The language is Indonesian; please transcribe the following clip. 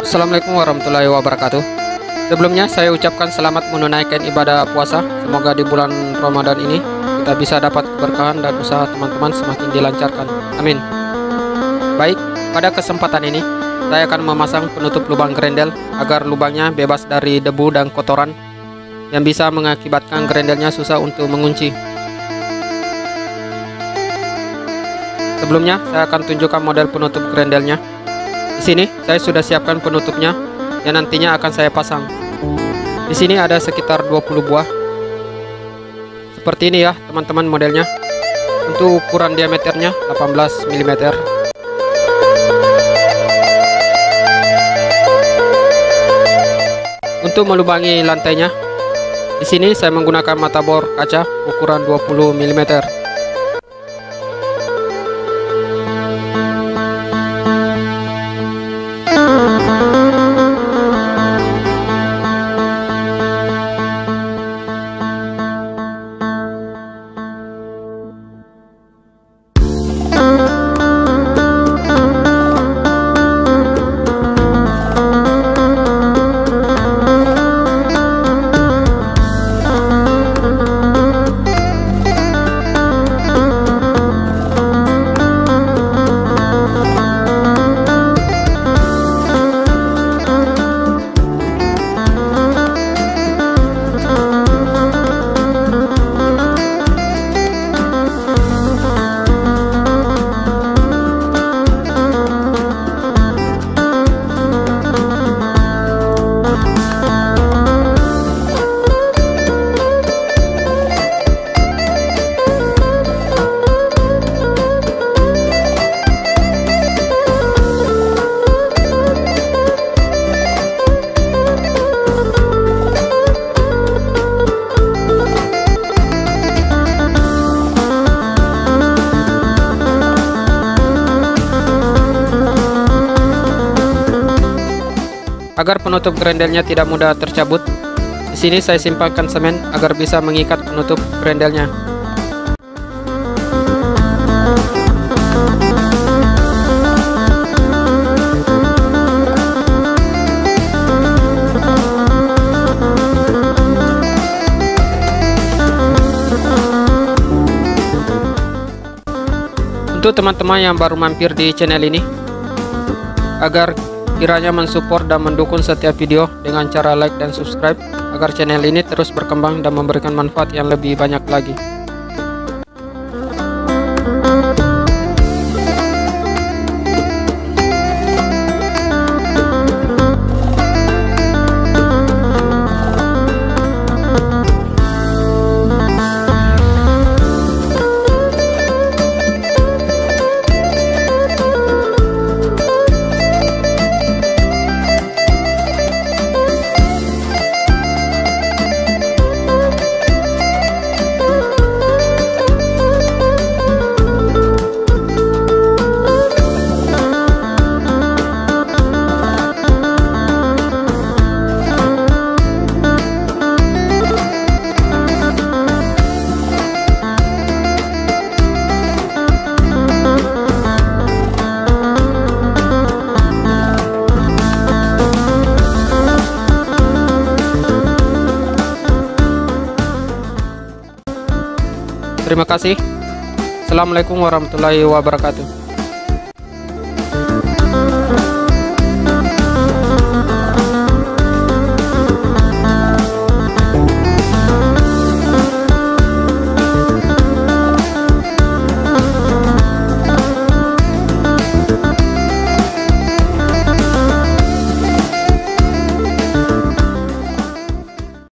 Assalamualaikum warahmatullahi wabarakatuh. Sebelumnya saya ucapkan selamat menunaikan ibadah puasa. Semoga di bulan Ramadan ini kita bisa dapat keberkahan dan usaha teman-teman semakin dilancarkan. Amin. Baik, pada kesempatan ini saya akan memasang penutup lubang grendel agar lubangnya bebas dari debu dan kotoran yang bisa mengakibatkan grendelnya susah untuk mengunci. Sebelumnya saya akan tunjukkan model penutup grendelnya. Di sini saya sudah siapkan penutupnya yang nantinya akan saya pasang. Di sini ada sekitar 20 buah. Seperti ini ya teman-teman modelnya. Untuk ukuran diameternya 18 mm. Untuk melubangi lantainya, di sini saya menggunakan mata bor kaca ukuran 20 mm. Agar penutup grendelnya tidak mudah tercabut, di sini saya simpangkan semen agar bisa mengikat penutup grendelnya. Untuk teman-teman yang baru mampir di channel ini, agar kiranya mensupport dan mendukung setiap video dengan cara like dan subscribe agar channel ini terus berkembang dan memberikan manfaat yang lebih banyak lagi. Terima kasih. Assalamualaikum warahmatullahi wabarakatuh.